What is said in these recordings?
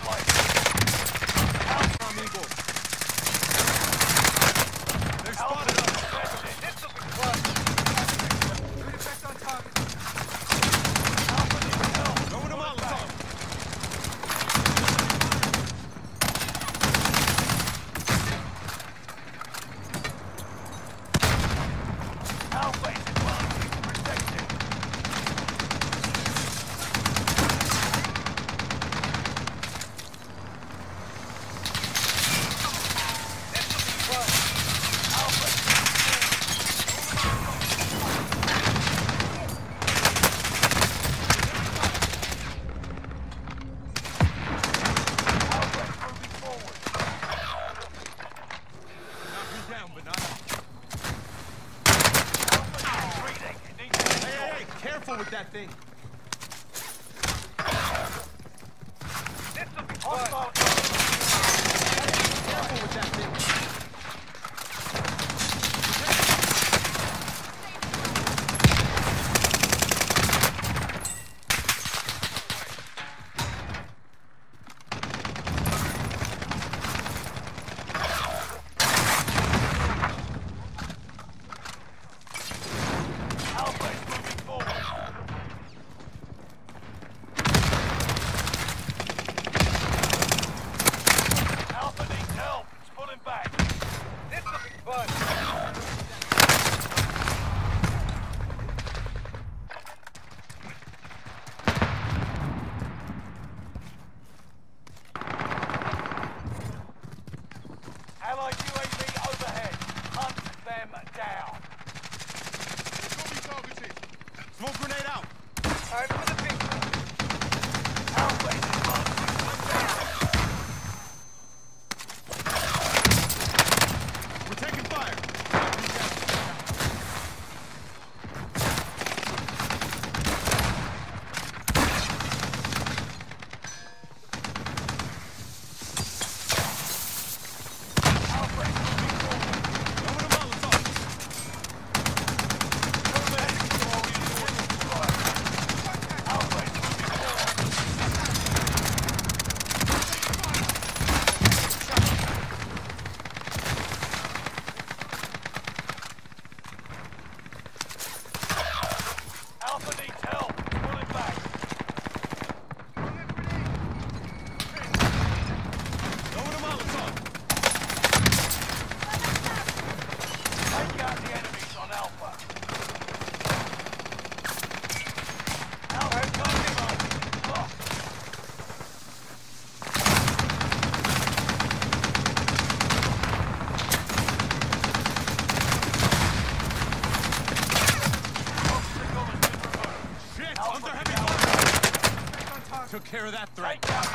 Careful with that thing. Careful with that thing. Smoke grenade out. Time for the picture. We're taking fire. Took care of that threat.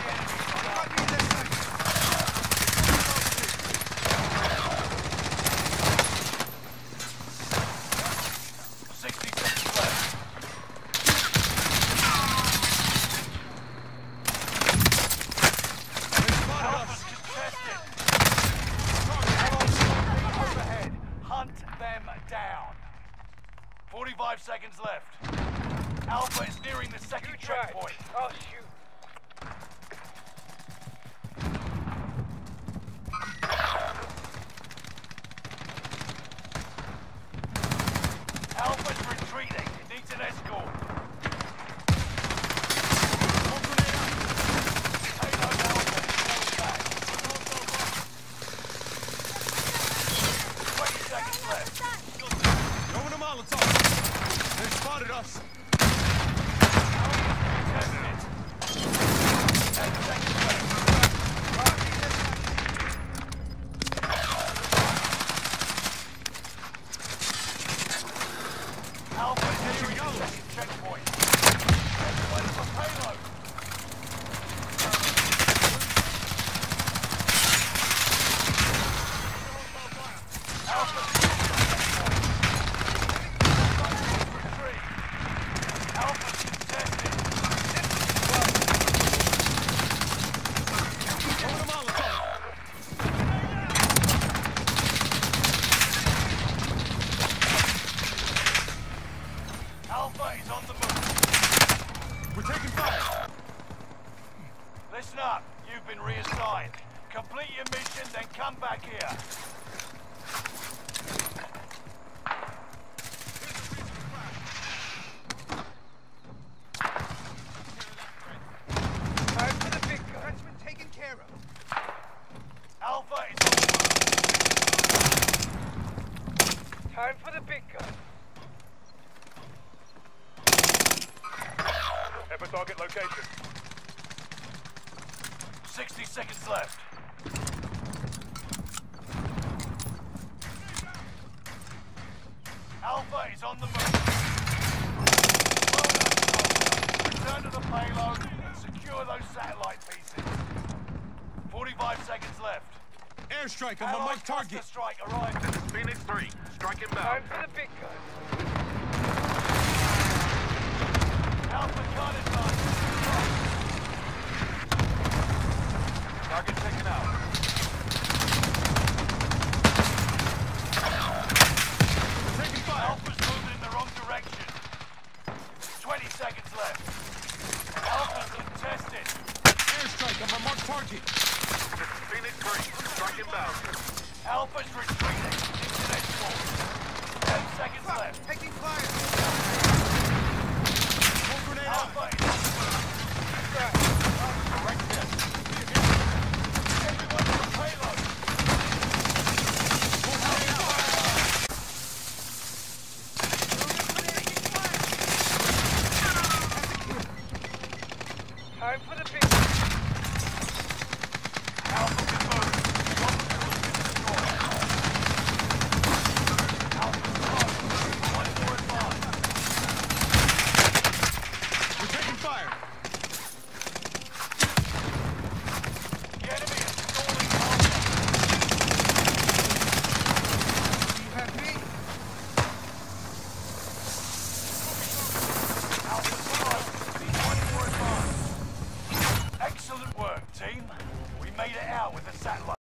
Hunt them down. 45 seconds left. Alpha is nearing the second checkpoint. Oh, shoot. Alpha's retreating. It needs an escort. Payload Alpha is falling back. 20 seconds left. Throwing a Molotov. They spotted us. Checkpoint. Wait for payload. Alpha retreat. Alpha contested. Alpha is on the move. We're taking fire. Listen up. You've been been reassigned. Complete your mission, then come back here. Time for the big gun. Frenchman taken care of. Alpha is on the move. Time for the big gun. Ever target location. 60 seconds left. Alpha is on the move. Well done, soldier. Return to the payload and secure those satellite pieces. 45 seconds left. Airstrike on my Allied marked target. cluster strike arrived. This is Phoenix 3. Strike Time inbound. for the big gun. Alpha can't advance. Target taken out. Taking fire. Alpha's moving in the wrong direction. 20 seconds left. Alpha's contested. Airstrike on my marked target. This is Phoenix 3. Strike inbound. Alpha's retreating. Internet force. 10 seconds left. Taking fire. One grenade out. Alpha is on the move. Direct hit. Everyone to the payload. One grenade out. Time for the big gun. Alpha can move. Alpha's lost. One more advance. We're taking fire. The enemy is stalling Alpha. You have me. Alpha's lost. Need one more advance. Excellent work, team. We made it out with the satellite.